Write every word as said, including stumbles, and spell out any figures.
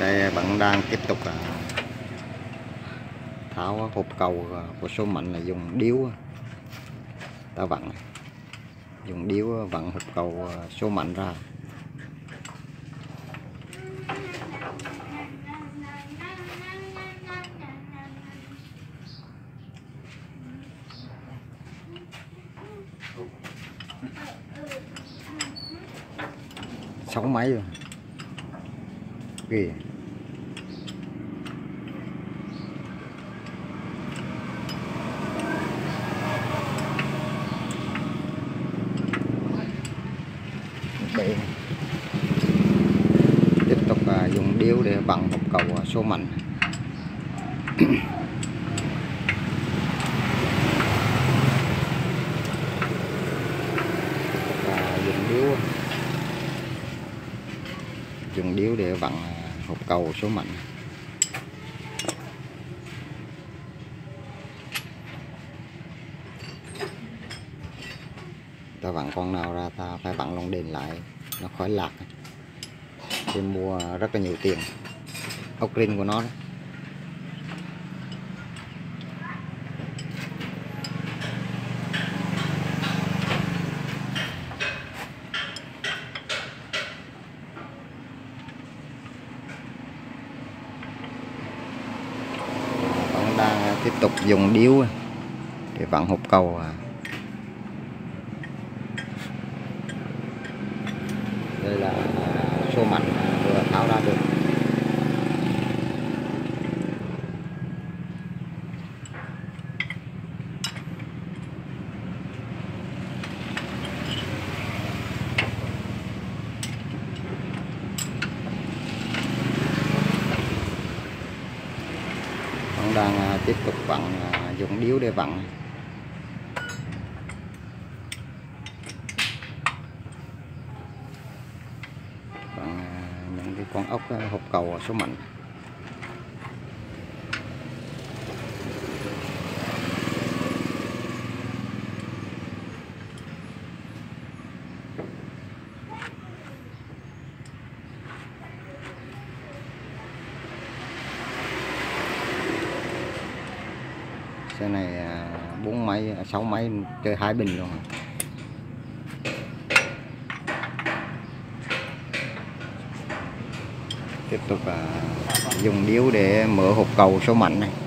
Đây vẫn đang tiếp tục tháo hộp cầu của số mạnh, là dùng điếu ta vặn, dùng điếu vặn hộp cầu số mạnh ra. Sáu máy rồi kìa. Để tiếp tục à, dùng điếu để vặn hộp cầu số mạnh. À, dùng điếu dùng điếu để vặn hộp cầu số mạnh. Ta vặn con nào ra ta phải vặn lồng đèn lại, nó khỏi lạc. Tôi mua rất là nhiều tiền, ốc rin của nó đó. Vẫn đang tiếp tục dùng điếu để vặn hộp cầu. Đây là số mạnh vừa tháo ra được. Vẫn đang tiếp tục vặn, dùng điếu để vặn. Những cái con ốc hộp cầu số mạnh. Xe này bốn máy, sáu máy chơi hai bình luôn. Tiếp tục à, dùng điếu để mở hộp cầu số mạnh này.